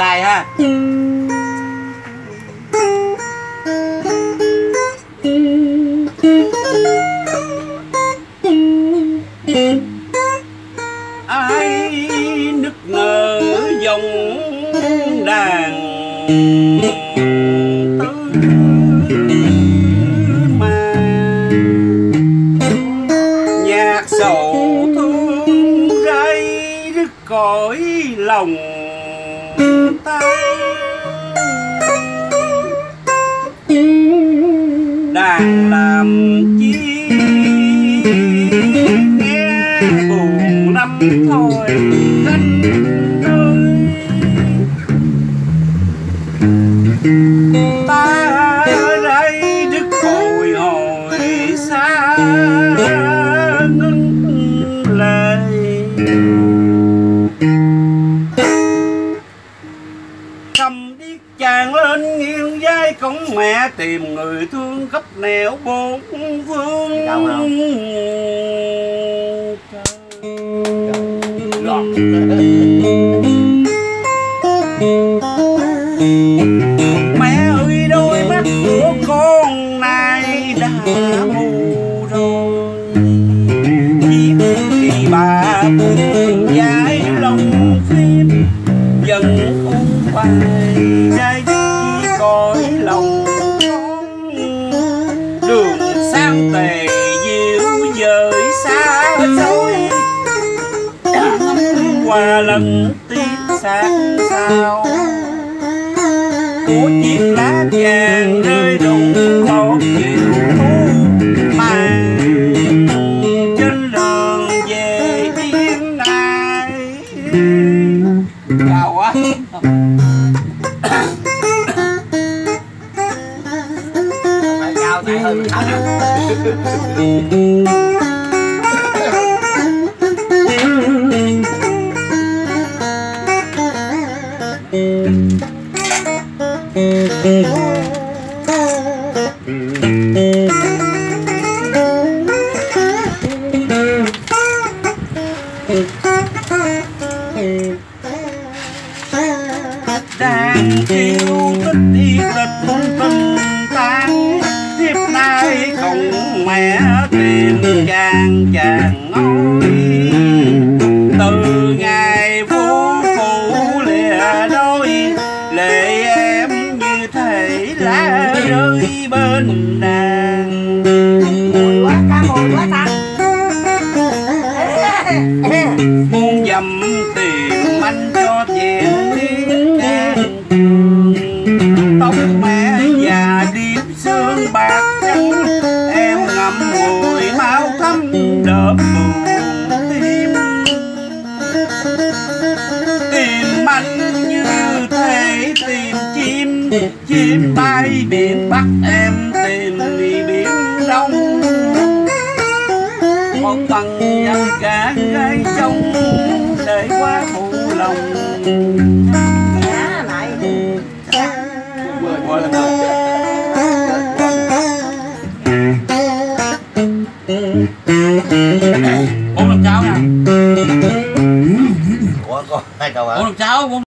dài ha. Ai nức nở dòng đàn tư mà nhạc sầu thương rơi rứt cõi lòng ta. Đàn làm chi nghe buồn lắm thôi Khanh ơi. Ta đây đứt bồi hồi xa ngân lệ. Cầm điếc chàng lên nghiêng vai cõng mẹ tìm người thương khắp nẻo bốn phương. Mẹ ơi đôi mắt của con này đã mù rồi. Chiếc kỳ bà buồn dài lòng phím dần ôn hoài dai dứt chỉ cõi lòng con. Đường sang tề diệu dời xa xôi qua lần tiếc xác sao của chiếc lá vàng rơi đụng một chiều thu màng trên đường về Viễn này. Cao quá. Cao tại hơn đang yêu tích đi tịch tình tan. Thiếp nay không mẹ tìm chàng ơi. Từ ngày phố phụ lìa đôi lệ em như thể lá rơi bên đàn. Mùi quá ta, mùi quá ta. Muốn dầm tìm anh cho vẹn đi ngang. Tóc mẹ già điệp sương bạc trắng. Em ngậm ngùi máu thấm đớp buồn tim. Tìm anh như thể tìm chim. Chim bay biển Bắc em tìm đi biển Đông. Một bằng dân cả gái trông để qua phụ lòng. Dạ lại. Qua lần bốn lần cháu nha. Ủa có hai câu hả? Bốn lần cháu.